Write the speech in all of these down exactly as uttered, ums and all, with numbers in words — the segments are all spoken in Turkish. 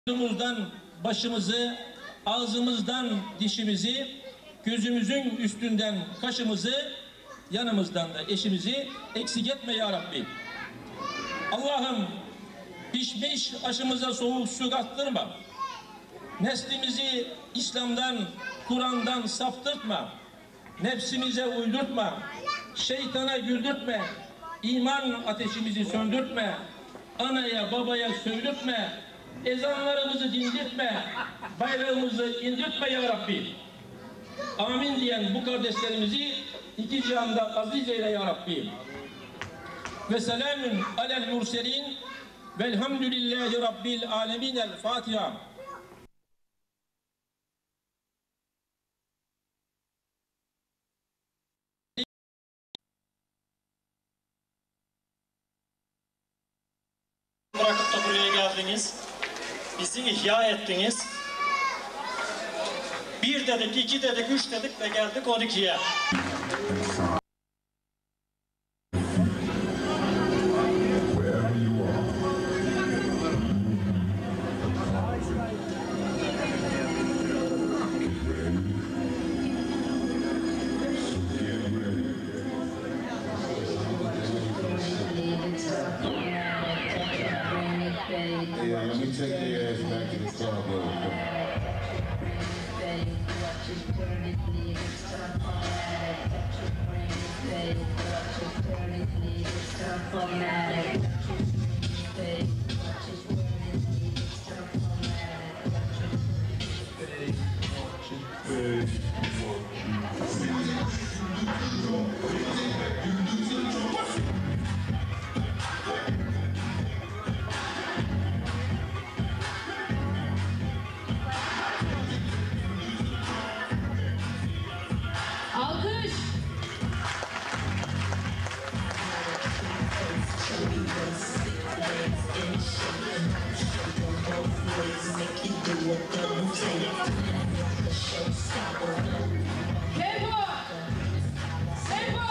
Boynumuzdan başımızı, ağzımızdan dişimizi, gözümüzün üstünden kaşımızı, yanımızdan da eşimizi eksik etme ya Rabbi. Allah'ım pişmiş aşımıza soğuk su kattırma. Neslimizi İslam'dan, Kur'an'dan saptırtma. Nefsimize uydurtma. Şeytana güldürtme. İman ateşimizi söndürtme. Anaya babaya söylürtme. Ezanlarımızı dindirtme. Bayrağımızı indirtme ya Rabbi. Amin diyen bu kardeşlerimizi iki cihanda aziz eyle ya Rabbi. Ve selamun alel murselin velhamdülillahi rabbil alemin. El Fatiha. Bırakıp da buraya geldiniz. Bizi ihya ettiniz. Bir dedik, iki dedik, üç dedik ve geldik on ikiye. Yeah, let me take their ass back to the club. Alkış. Tempo. Tempo.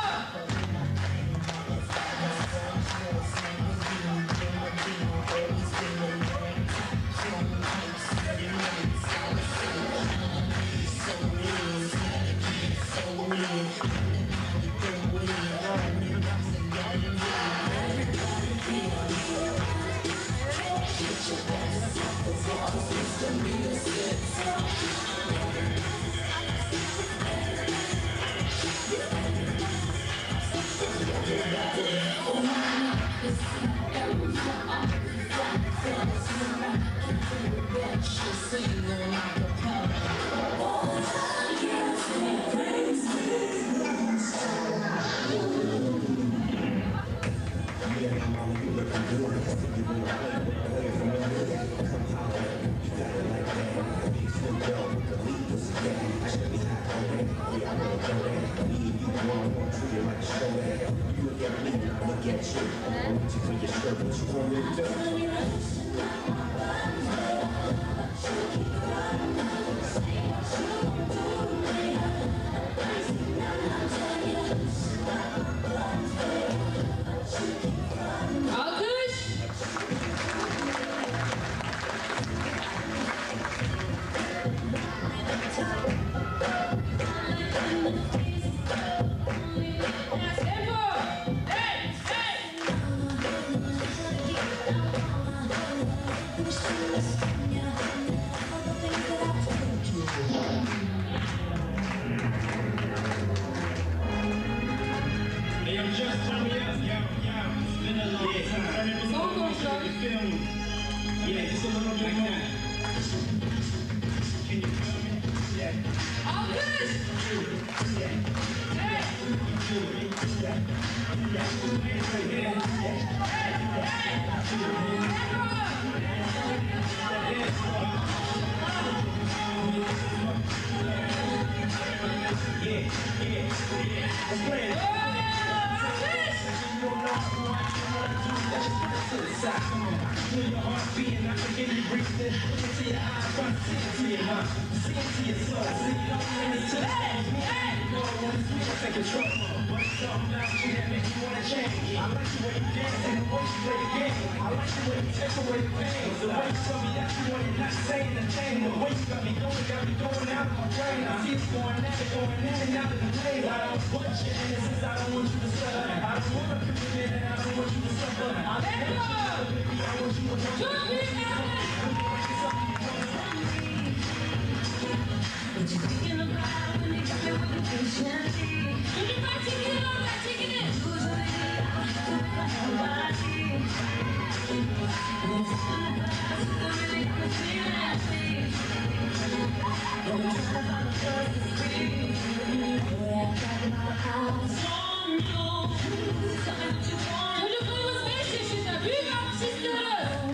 Hey! Hey! Çocuklarımız beş yaşında. Büyük alkış istiyoruz.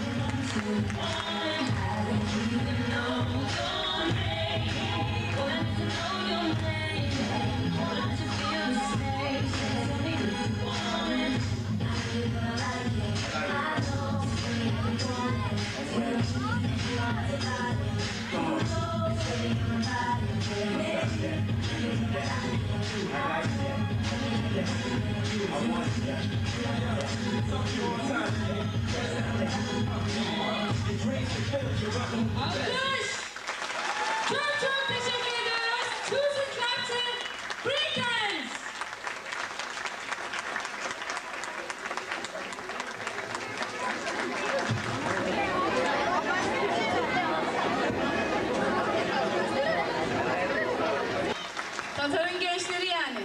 Alkış! Çok çok teşekkür ediyoruz. Susan Clapton, Breakdance! Tatar'ın gençleri yani.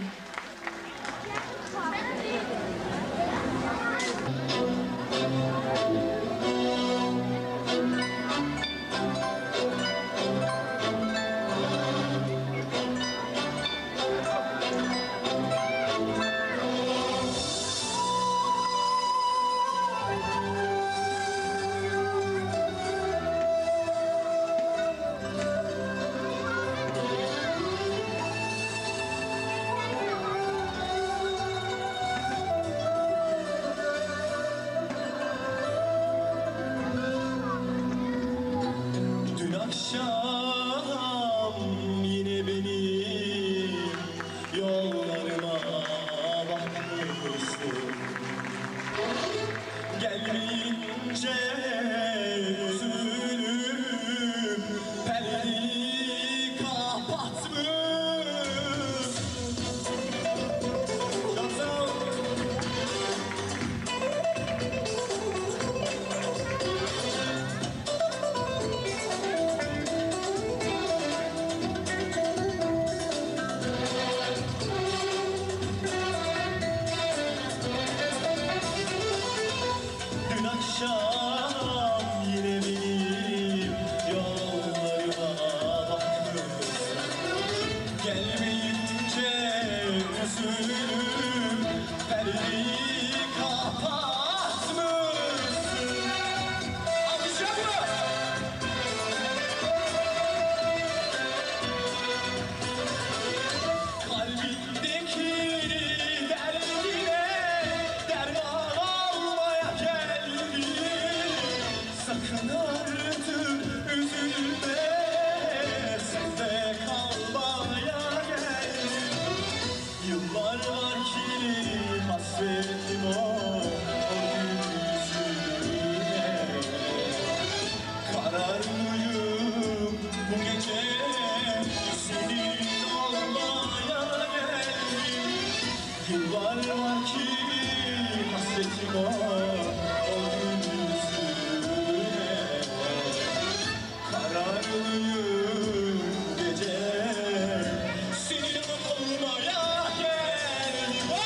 Dün akşam yine benim yollarıma bakmıştım. Gelmeyince üzülüp perdeyi kapatmış. Çok sağ ol. Dün akşam yine benim yollarıma bakmışsın. Gelmeyince üzülüp perdeyi kapatmışsın. Alkışlar mı? Kalbindeki derdine derman almaya geldim. Sakın artık üzülme, sende kalmaya geldim. Yıllar var ki hasretim o, o yüzüne. Kararlıyım bu gece senin olmaya geldim. Yıllar var ki hasretim o, o yüzüne. Kararlıyım bu gece senin olmaya geldim. Oh!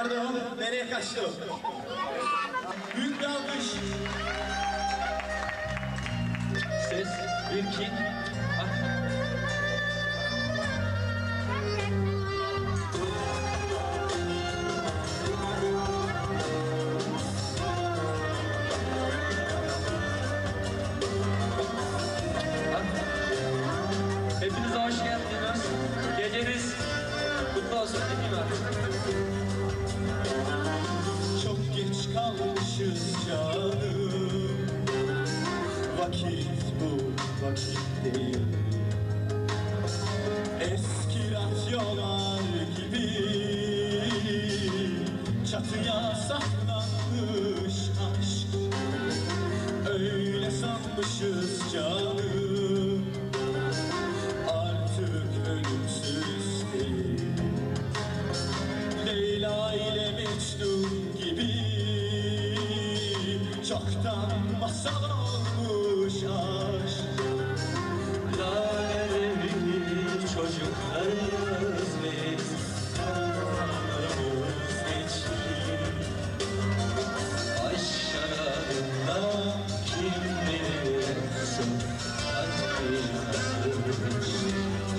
Nerede o? Nereye kaçtı o? Büyük bir alkış. Ses, bir, iki. Ah. Hepinize hoş geldiniz. Geceniz kutlu olsun değil mi? Çok geç kalmışız canım. Vakit bu, vakit değil. Eski radyolar gibi çatıya saklanmış aşk. Öyle sanmışız canım. Artık ölümsüz değil. Leyla ile Mecnun gibi çoktan masal olmuş aşk. Laleli çocuklarız biz, ömrümüz geçti. Aşk şarabında kim bilir hangi nasıl.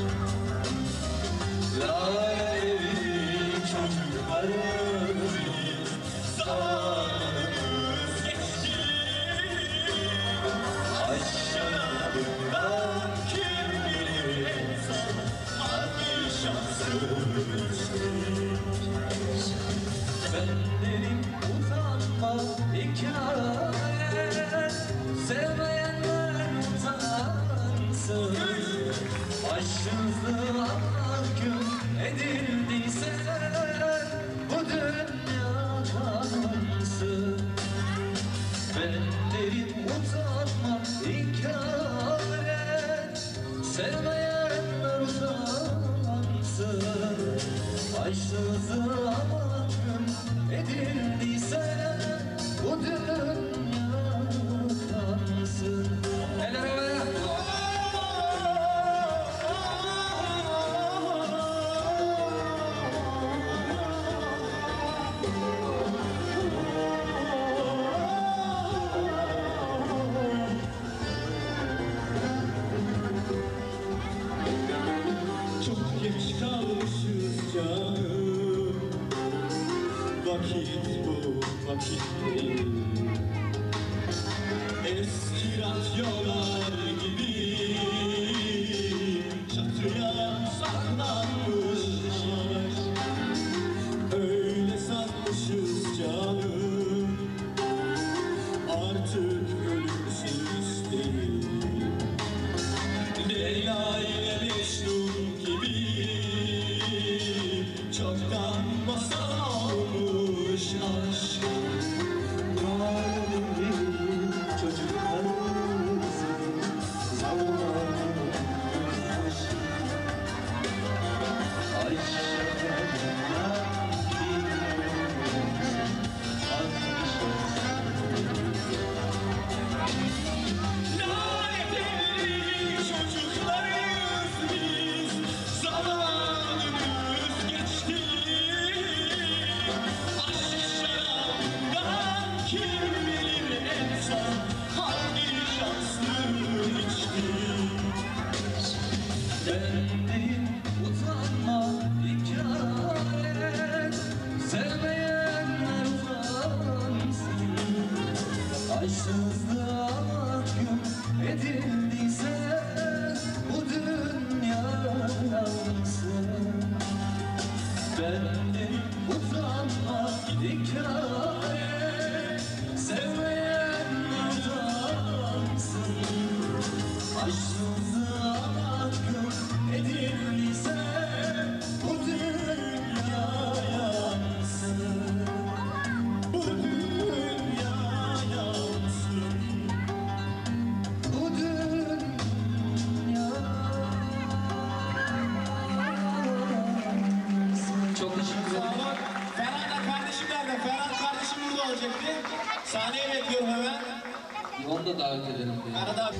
Laleli çocuklarız biz, zamanımız geçti. Aşk şarabında kim bilir hangi şansımız. Benlerim utanma hikaye, sevmeyenler utansın. Aşksızlığa mahkum edildiyse bu dünya kansın. Benlerim utanma hikaye, sevmeyenler utansın. Aşksızlığa mahkum edildiyse bu dünya kansın. Eller havaya. Çok geç kalmışız canım. Vakit bu, vakit değil. Eski radyolar gibi çatıya saklanmış aşk. Öyle sanmışız canım. Artık ölümsüz değil. Leyla ile Mecnun gibi çoktan masal olmuş aşk. Laleli çocuklarız biz, zamanımız geçti. Aşk şarabında kim bilir hangi şansımız. Lanetli çocuklarız biz, zamanımız geçti. Aşk şarabından kim bilir en son hangi şanslı içti. Bendim utanma hikaye, sevmeyenler utansın. Aşksızlığa mahkum edildiyse bu dünya yansın. Bendim utanma hikaye, sevmeyenler utansın. Aşksızlığa mahkum edildiyse bu dünya yansın. Bu dünya yansın. Bu dünya yansın. Çok teşekkür ederim. Bak, Ferhat kardeşim nerede? Ferhat kardeşim burada olacaktı. Sahneye bekliyorum hemen. Onu da davet edelim. Ferhat abi.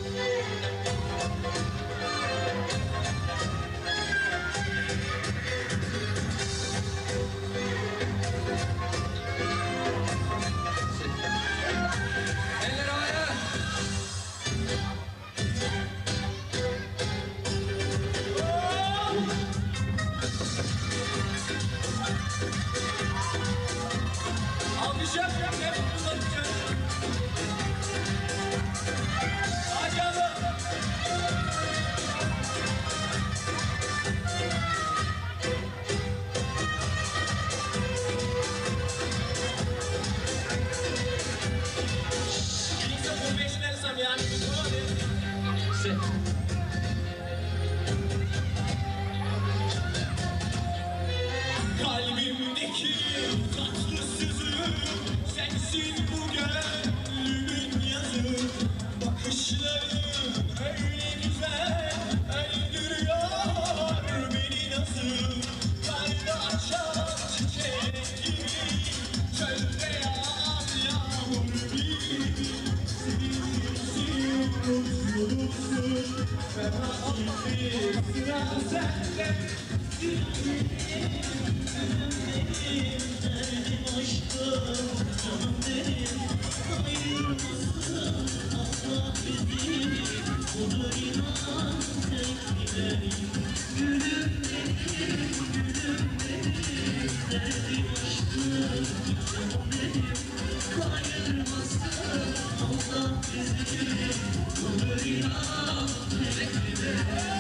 canım benim. Ayırmasın Allah bizi, budur inan tek dileğim. Gülüm benim, gülüm benim, derdim aşkım canım benim. Ayırmasın Allah bizi, budur inan tek dileğim.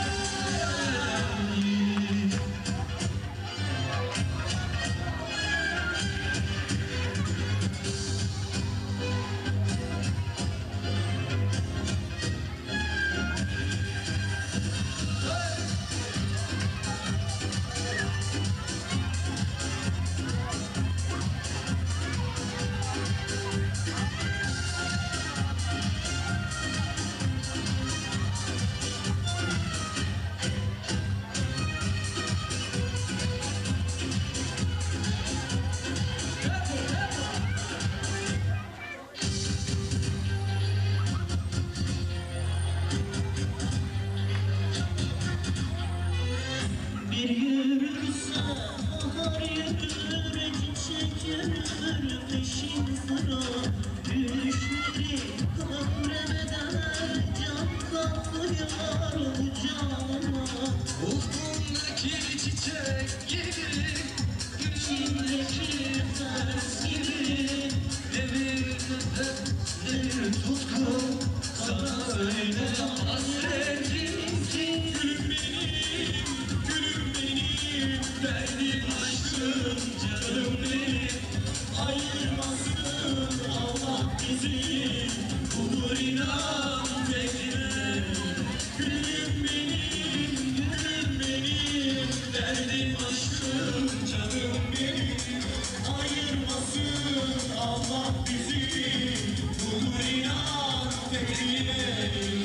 Bir yürürse bahar yürür, çiçek yürür, peşin sıra. Düşleri kavremeden can kapıyor bu canıma. Ufkundaki çiçek gibi, içindeki ters gibi. Devir nefes, devir tutku, sana öyle hasretimsin. Gülüm benim, gülüm benim, derdim aşkım canım benim. Ayırmasın Allah bizi, budur inan tek dileğim. Gülüm benim, gülüm benim, derdim aşkım canım benim. Ayırmasın Allah bizi, budur inan tek dileğim.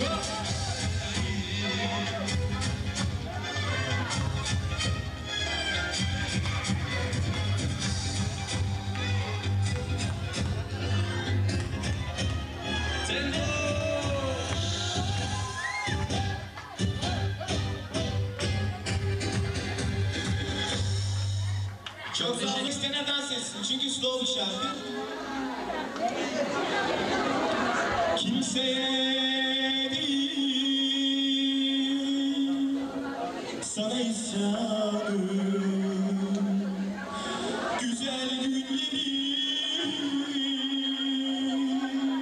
Çok sağ olun. İsteyenler dans etsin. Çünkü slow bir şarkı. Kimseye değil, sana isyanım. Güzel günlerim,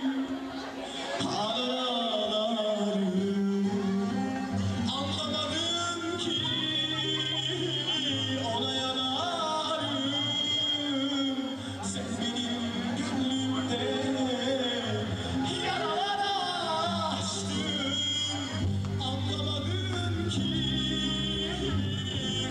ağlarım. Anlamadım ki ona yanarım. Sen benim gönlümde yaralar açtın. Anlamadım ki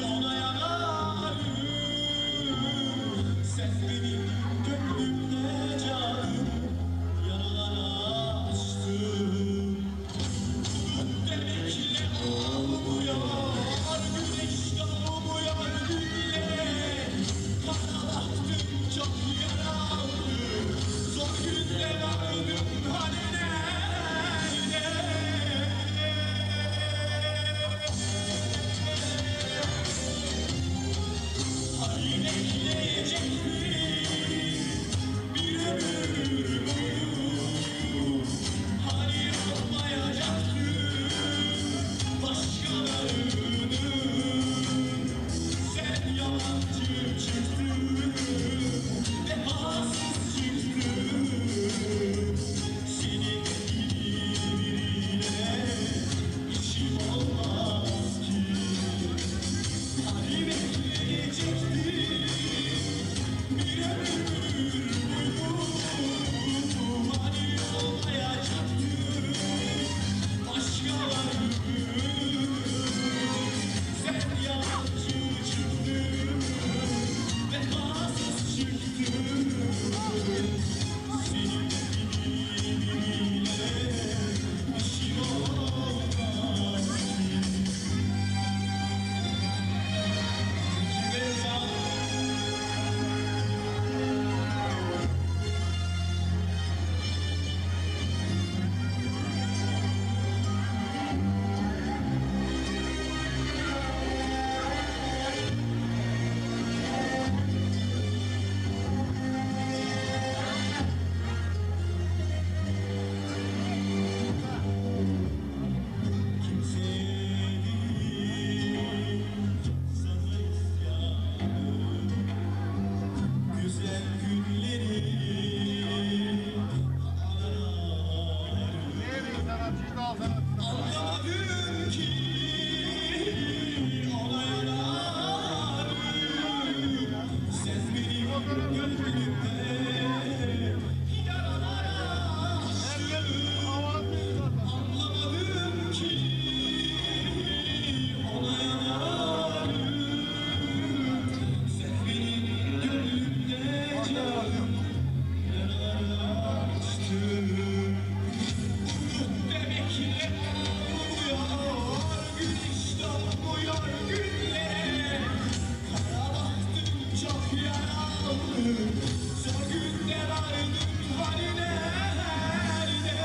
çok yaralı. Zor günde vardım haline nerede?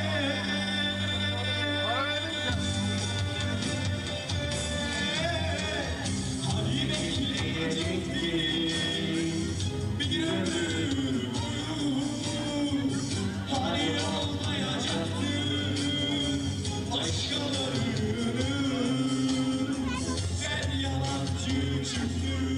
Hani bekleyecektim bir ömür boyu. Hani olmayacaktı başkalarının. Sen yalancı çıktın.